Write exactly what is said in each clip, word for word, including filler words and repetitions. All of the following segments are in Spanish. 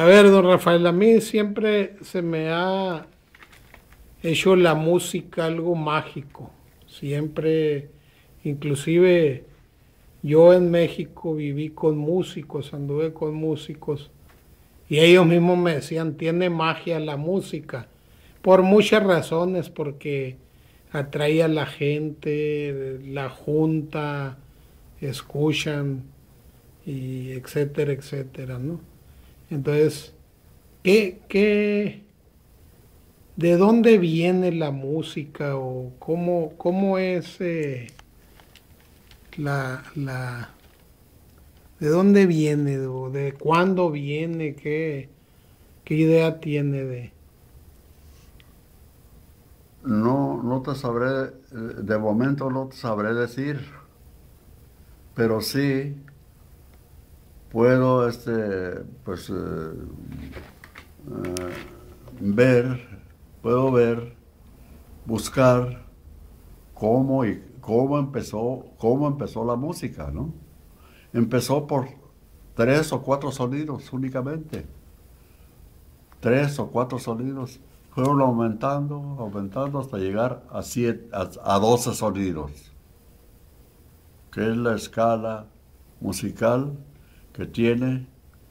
A ver, don Rafael, a mí siempre se me ha hecho la música algo mágico. Siempre, inclusive yo en México viví con músicos, anduve con músicos y ellos mismos me decían, tiene magia la música, por muchas razones, porque atrae a la gente, la junta, escuchan y etcétera, etcétera, ¿no? Entonces, ¿qué, qué, de dónde viene la música o cómo, cómo es eh, la, la, de dónde viene o de cuándo viene, qué, qué idea tiene de... No, no te sabré, eh, de momento no te sabré decir, pero sí puedo, este, pues, eh, eh, ver, puedo ver, buscar cómo y cómo empezó, cómo empezó la música, ¿no? Empezó por tres o cuatro sonidos únicamente, tres o cuatro sonidos. Fueron aumentando, aumentando hasta llegar a, siete, a, a doce sonidos, que es la escala musical que tiene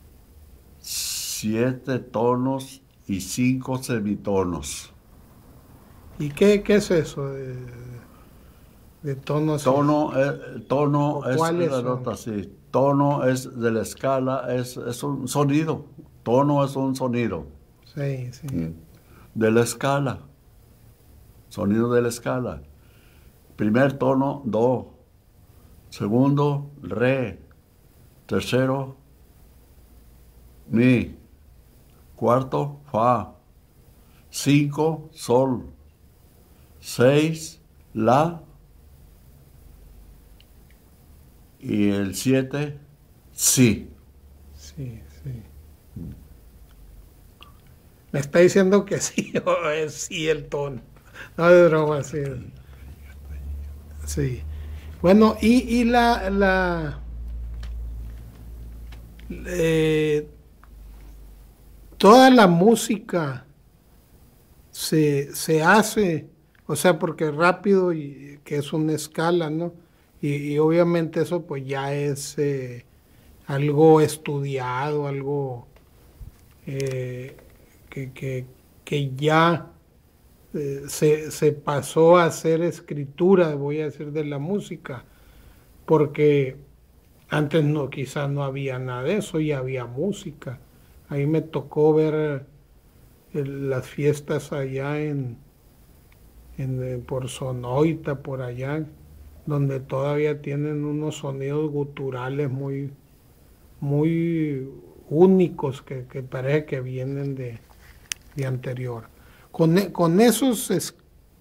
siete tonos y cinco semitonos. ¿Y qué, qué es eso de, de tonos y, Tono, eh, tono o es cuáles la son? nota así. Tono es de la escala, es, es un sonido. Tono es un sonido. Sí, sí, Mm. De la escala. Sonido de la escala. Primer tono, do. Segundo, re. Tercero, mi. Cuarto, fa. Cinco, sol. Seis, la. Y el siete, si. sí, sí. Me está diciendo que sí, o es sí el tono. No de broma, sí. Sí. Bueno, y, y la, la eh, toda la música se, se hace, o sea, porque rápido y que es una escala, ¿no? Y, y obviamente eso pues ya es eh, algo estudiado, algo eh, que, que, que ya eh, se, se pasó a hacer escritura, voy a decir, de la música, porque antes no, quizás no había nada de eso y había música. Ahí me tocó ver eh, las fiestas allá en, en, eh, por Sonoita, por allá, donde todavía tienen unos sonidos guturales muy, muy únicos que, que parece que vienen de, de anterior. Con, e- con esos es-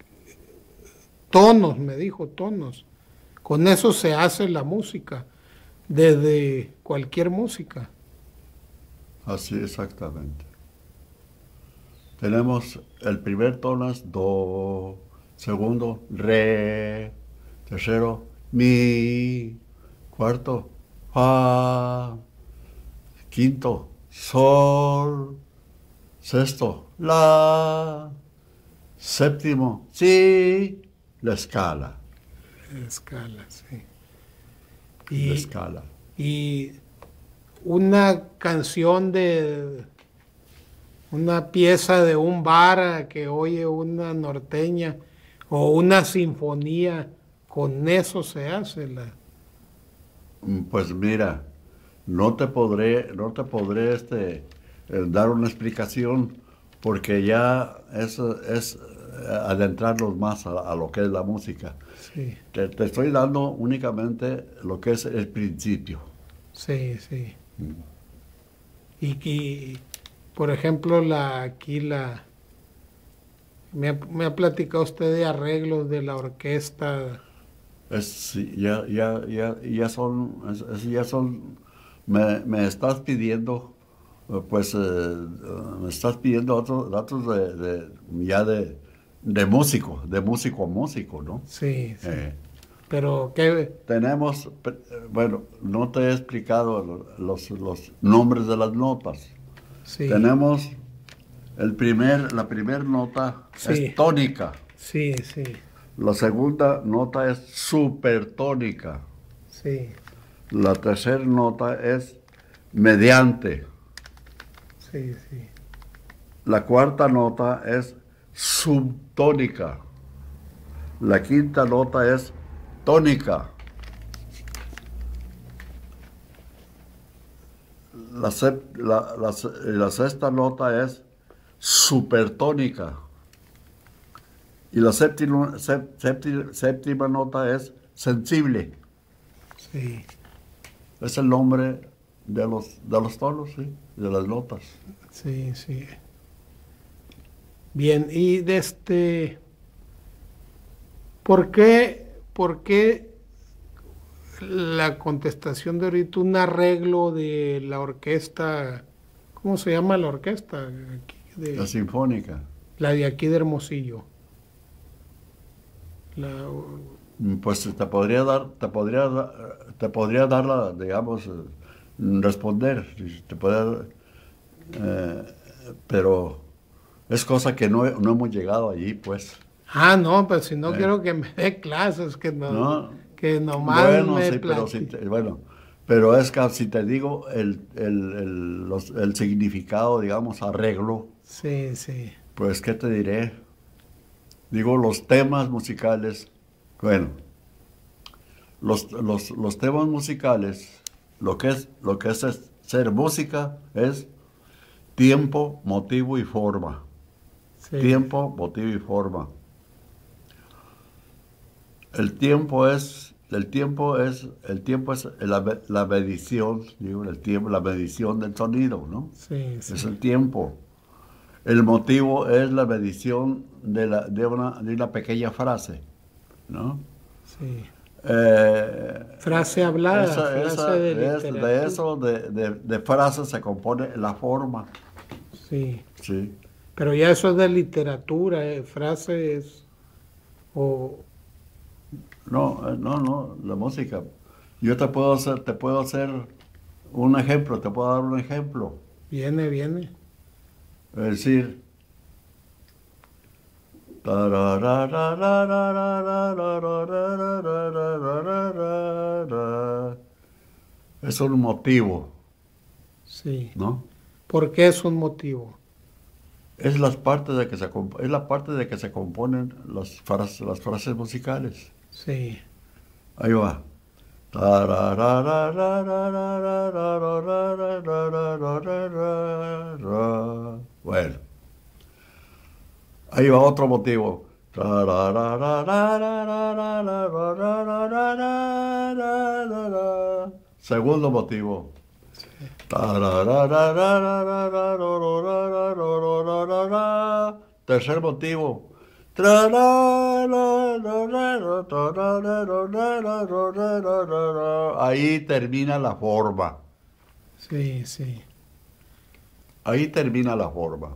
tonos, me dijo, tonos, con eso se hace la música, desde cualquier música. Así exactamente. Tenemos el primer tono es do, segundo re, tercero mi, cuarto fa, quinto sol, sexto la, séptimo si, la escala, Escala, sí. la Y, escala. y una canción de una pieza de un bar que oye una norteña o una sinfonía, con eso se hace la... Mm, Pues mira, no te podré, no te podré este, eh, dar una explicación porque ya es, es eh, adentrarnos más a, a lo que es la música. Sí, Te, te estoy dando únicamente lo que es el principio. sí, sí. Y, y, por ejemplo, la, aquí la... Me ha, me ha platicado usted de arreglos de la orquesta. Es, sí, ya, ya, ya, ya son, es- es- ya son, me, me estás pidiendo, eh, pues, eh, eh, me estás pidiendo otros datos de, de- ya de, de músico, de músico a músico, ¿no? Sí, sí. Eh, Pero qué... tenemos, pe- eh, bueno, no te he explicado lo- los, los nombres de las notas. Sí. Tenemos el primer, la primera nota Sí. es tónica. Sí, sí, La segunda nota es supertónica. sí, La tercera nota es mediante. sí, sí. La cuarta nota es subtónica. La quinta nota es tónica. La, sep- la- la se- la sexta nota es supertónica. Y la séptima, sép- sépti- séptima nota es sensible. Sí, Es el nombre de los, de los tonos, ¿sí? De las notas. sí, sí. Bien, y de este, ¿por qué, por qué la contestación de ahorita un arreglo de la orquesta, ¿cómo se llama la orquesta? Aquí La de, sinfónica. la de aquí de Hermosillo. La, Mm, Pues te podría dar, te podría, da- te podría dar la, digamos, eh, responder, te puede, eh, pero es cosa que no, no hemos llegado allí, pues. ah, no, pues si no Eh, quiero que me dé clases, que no, ¿no? que nomás Bueno, me sí, pero si platique. te- bueno, pero es que si te digo el, el, el, los- el significado, digamos, arreglo, Sí, sí, pues, ¿qué te diré? Digo, los temas musicales, bueno, los, los, los temas musicales, lo que es, lo que es, es ser música es tiempo, motivo y forma. sí, Tiempo, motivo y forma. El tiempo es, el tiempo es, el tiempo es la, me- la medición, digo, el tiempo, la medición del sonido, ¿no? sí, Es sí, el tiempo. El motivo es la medición de, la, de, una, de una pequeña frase, ¿no? sí. Eh, Frase hablada, esa, frase esa, de es, de literatura. eso, de, de, de frases se compone la forma, Sí, ¿sí? pero ya eso es de literatura, eh, frases o No, eh, no, no, la música. Yo te puedo hacer, te puedo hacer un ejemplo, te puedo dar un ejemplo. viene, viene. Es decir, es un motivo, Sí. ¿no? ¿Por qué es un motivo? Es las partes de que se comp- es la parte de que se componen las frases, las frases musicales. Sí, Ahí va. Bueno, ahí va otro motivo. Segundo motivo. Tercer motivo. Ahí termina la forma. sí, sí. Ahí termina la forma.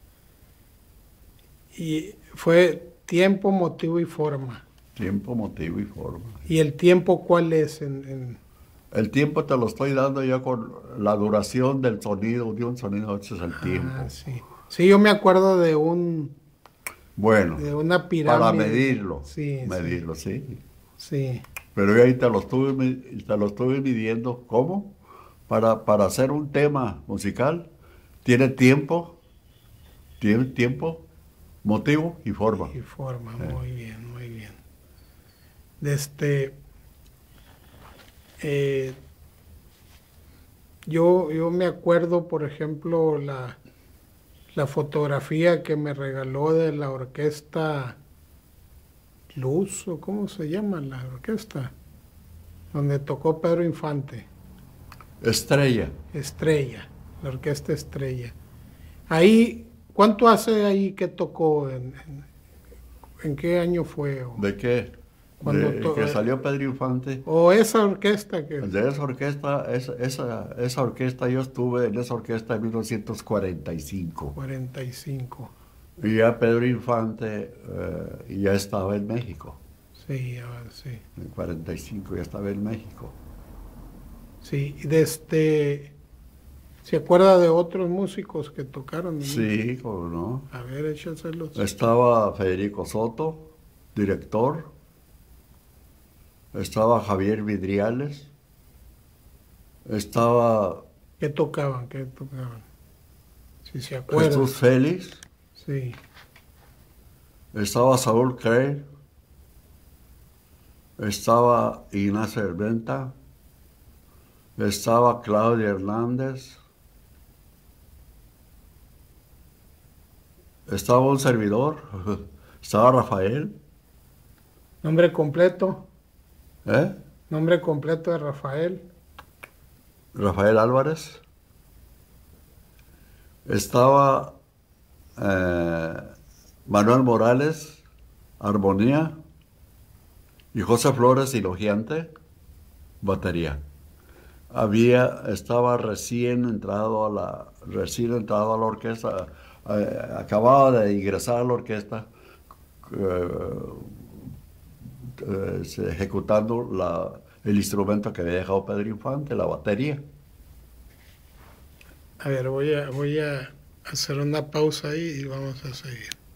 Y fue tiempo, motivo y forma. Tiempo, motivo y forma. ¿Y el tiempo cuál es? En, en- El tiempo te lo estoy dando yo con la duración del sonido, de un sonido, ese es el Ah, tiempo. sí. Sí, yo me acuerdo de un, Bueno, de una para pirámide. medirlo, Sí, sí, medirlo, sí. sí, Pero yo ahí te lo estuve, mi- te lo estuve midiendo. ¿Cómo? Para, para hacer un tema musical, tiene tiempo, tiene tiempo, motivo y forma. y forma. Eh, Muy bien, muy bien. De este, eh, yo, yo me acuerdo, por ejemplo, la, la fotografía que me regaló de la orquesta Luz, o cómo se llama la orquesta, donde tocó Pedro Infante, Estrella. Estrella, la orquesta Estrella. Ahí, ¿cuánto hace ahí que tocó? ¿En, en, en qué año fue? ¿O, ¿De qué? cuando De to- que salió Pedro Infante. o esa orquesta que... De esa orquesta, esa, esa, esa orquesta, yo estuve en esa orquesta en mil novecientos cuarenta y cinco. cuarenta y cinco. Y ya Pedro Infante eh, ya estaba en México. Sí, ah, sí. En cuarenta y cinco ya estaba en México. Sí, desde... ¿Se acuerda de otros músicos que tocaron? Sí, cómo no. A ver, échaselos. Estaba Federico Soto, director. Estaba Javier Vidriales. Estaba ¿Qué tocaban? ¿Qué tocaban? Si se acuerda. Jesús Félix. Sí. Estaba Saúl Crey. Estaba Ignacio Herventa. Estaba Claudia Hernández. Estaba un servidor. Estaba Rafael. Nombre completo. ¿Eh? Nombre completo de Rafael. Rafael Álvarez. Estaba eh, Manuel Morales, armonía, y José Flores, Ilogiante, batería. Había, estaba recién entrado a la, recién entrado a la orquesta, eh, acababa de ingresar a la orquesta, eh, eh, ejecutando la, el instrumento que había dejado Pedro Infante, la batería. A ver, voy a, voy a hacer una pausa ahí y vamos a seguir.